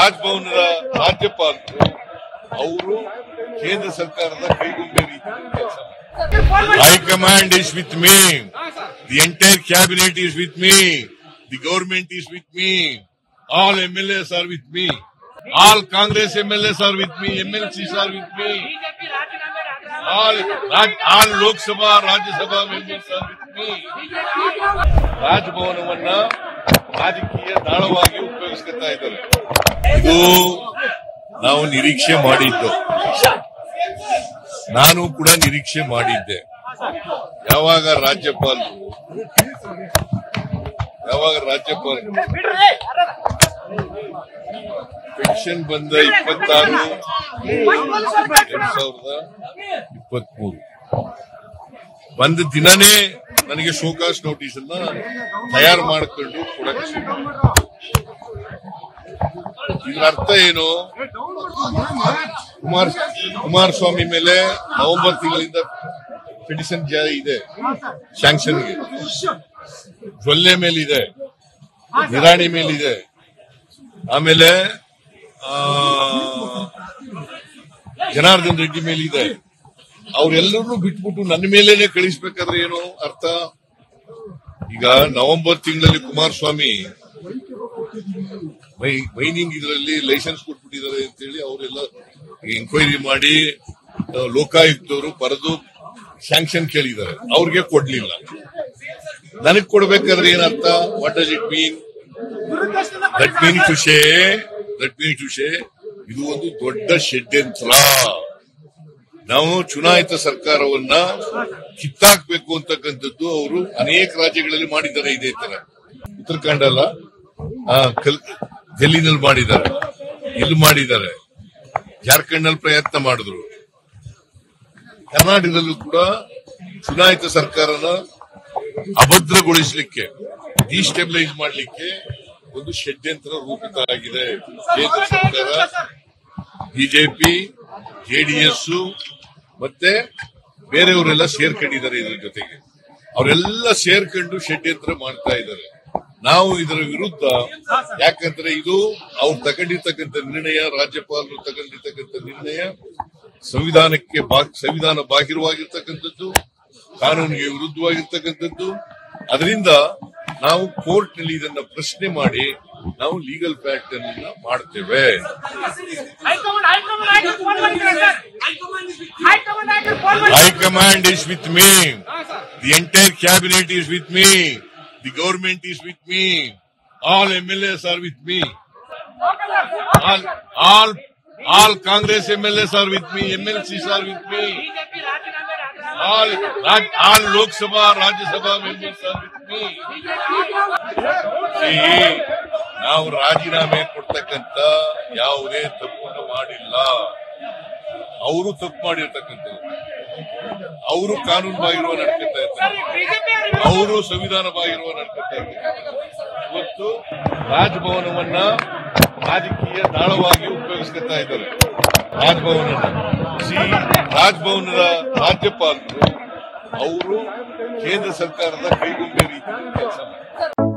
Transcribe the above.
ರಾಜಭವನದ ರಾಜ್ಯಪಾಲರು ಅವರು ಕೇಂದ್ರ ಸರ್ಕಾರದ ಕೈಗೊಂಡ ರೀತಿ ಕೆಲಸ high command is with me. The entire cabinet is with me. The government is with me. All MLAs are with me. All Congress MLAs are with me. MLCs are with me. All Lok Sabha, Rajya Sabha members are with me. ರಾಜಭವನವನ್ನ ರಾಜಕೀಯ ದಾಳವಾಗಿ ಉಪಯೋಗಿಸ್ತಾ ಇದ್ದಾರೆ. ಇದು ನಾವು ನಿರೀಕ್ಷೆ ಮಾಡಿದ್ದು. ನಾನು ಕೂಡ ನಿರೀಕ್ಷೆ ಮಾಡಿದ್ದೆ. ಯಾವಾಗ ರಾಜ್ಯಪಾಲರು ಪೆನ್ಷನ್ ಬಂದ 26/2023 ಬಂದ ದಿನನೇ ನನಗೆ ಶೋಕಾಸ್ ನೋಟಿಸ್ ಅನ್ನ ತಯಾರು ಮಾಡಿಕೊಂಡು ಕೊಡಕ್ಕೆ ಇದರ ಅರ್ಥ ಏನು? ಕುಮಾರಸ್ವಾಮಿ ಮೇಲೆ ನವೆಂಬರ್ ತಿಂಗಳಿಂದ ಪಿಟಿಷನ್ ಜಾರಿ ಇದೆ, ಶಾಂಕ್ಷನ್ಗೆ. ಜೊಲ್ಲೆ ಮೇಲಿದೆ, ನಿರಾಣಿ ಮೇಲಿದೆ, ಆಮೇಲೆ ಜನಾರ್ದನ್ ರೆಡ್ಡಿ ಮೇಲಿದೆ. ಅವರೆಲ್ಲರೂ ಬಿಟ್ಬಿಟ್ಟು ನನ್ನ ಮೇಲೇನೆ ಕಳಿಸ್ಬೇಕಾದ್ರೆ ಏನು ಅರ್ಥ? ಈಗ ನವೆಂಬರ್ ತಿಂಗಳಲ್ಲಿ ಕುಮಾರಸ್ವಾಮಿ ಮೈನಿಂಗ್ ಇದರಲ್ಲಿ ಲೈಸೆನ್ಸ್ ಕೊಟ್ಬಿಟ್ಟಿದ್ದಾರೆ ಅಂತ ಹೇಳಿ ಅವರೆಲ್ಲ ಎಂಕ್ವೈರಿ ಮಾಡಿ ಲೋಕಾಯುಕ್ತವರು ಬರೆದು ಸ್ಯಾಂಕ್ಷನ್ ಕೇಳಿದ್ದಾರೆ. ಅವ್ರಿಗೆ ಕೊಡ್ಲಿಲ್ಲ. ನನಗ್ ಕೊಡ್ಬೇಕಾದ್ರೆ ಏನರ್ಥ? What does it mean? That mean to ಶೇ ಇದು ಒಂದು ದೊಡ್ಡ ಷಡ್ಯಂತ್ರ. ನಾವು ಚುನಾಯಿತ ಸರ್ಕಾರವನ್ನ ಕಿತ್ತಾಕ್ಬೇಕು ಅಂತಕ್ಕಂಥದ್ದು ಅವರು ಅನೇಕ ರಾಜ್ಯಗಳಲ್ಲಿ ಮಾಡಿದ್ದಾರೆ. ಇದೇ ತರ ಉತ್ತರಾಖಂಡ ಅಲ್ಲ, ಡೆಲ್ಲಿನಲ್ಲಿ ಮಾಡಿದ್ದಾರೆ, ಇಲ್ಲಿ ಮಾಡಿದ್ದಾರೆ, ಜಾರ್ಖಂಡ್ ನಲ್ಲಿ ಪ್ರಯತ್ನ ಮಾಡಿದ್ರು. ಕರ್ನಾಟಕದಲ್ಲೂ ಕೂಡ ಚುನಾಯಿತ ಸರ್ಕಾರನ ಅಭದ್ರಗೊಳಿಸಲಿಕ್ಕೆ, ಡಿಸ್ಟೆಬಿಲೈಸ್ ಮಾಡಲಿಕ್ಕೆ ಒಂದು ಷಡ್ಯಂತ್ರ ರೂಪಿತ ಆಗಿದೆ. ಕೇಂದ್ರ ಸರ್ಕಾರ, ಬಿಜೆಪಿ, ಜೆಡಿಎಸ್ ಮತ್ತೆ ಬೇರೆಯವರೆಲ್ಲ ಸೇರ್ಕೊಂಡಿದ್ದಾರೆ. ಇದರ ಜೊತೆಗೆ ಅವರೆಲ್ಲ ಸೇರ್ಕೊಂಡು ಷಡ್ಯಂತ್ರ ಮಾಡ್ತಾ ಇದ್ದಾರೆ. ನಾವು ಇದರ ವಿರುದ್ಧ, ಯಾಕಂದ್ರೆ ಇದು ಅವ್ರು ತಗೊಂಡಿರ್ತಕ್ಕಂಥ ನಿರ್ಣಯ, ರಾಜ್ಯಪಾಲರು ತಗೊಂಡಿರ್ತಕ್ಕಂಥ ನಿರ್ಣಯ ಸಂವಿಧಾನ ಬಾಹಿರವಾಗಿರ್ತಕ್ಕಂಥದ್ದು, ಕಾನೂನಿಗೆ ವಿರುದ್ಧವಾಗಿರ್ತಕ್ಕಂಥದ್ದು. ಅದರಿಂದ ನಾವು ಕೋರ್ಟ್ ನಲ್ಲಿ ಇದನ್ನ ಪ್ರಶ್ನೆ ಮಾಡಿ ನಾವು ಲೀಗಲ್ ಫ್ಯಾಕ್ಟ್ ಅನ್ನ ಮಾಡ್ತೇವೆ. High command is with me. The entire cabinet is with me. The government is with me. All MLAs are with me. All Congress MLAs are with me. MLCs are with me. All Lok Sabha, Rajya Sabha members are with me. ನಾವು ರಾಜೀನಾಮೆ ಕೊಡ್ತಕ್ಕಂತ ಯಾವುದೇ ತಪ್ಪನ್ನು ಮಾಡಿಲ್ಲ. ಅವರು ತಪ್ಪು ಮಾಡಿರ್ತಕ್ಕಂಥದ್ದು. ಅವರು ಕಾನೂನು ಬಾಹಿರುವ ನಡ್ಕೊತಾ ಇದ್ದಾರೆ, ಅವರು ಸಂವಿಧಾನ ಬಾಹಿರುವ ನಡ್ಕೊತಾ ಇದ್ದಾರೆ. ಇವತ್ತು ರಾಜಭವನವನ್ನ ರಾಜಕೀಯ ದಾಳವಾಗಿ ಉಪಯೋಗಿಸ್ತಾ ಇದ್ದಾರೆ. ರಾಜಭವನದ ರಾಜ್ಯಪಾಲರು ಅವರು ಕೇಂದ್ರ ಸರ್ಕಾರದ ಕೈಗೊಂಡ ರೀತಿ ಕೆಲಸ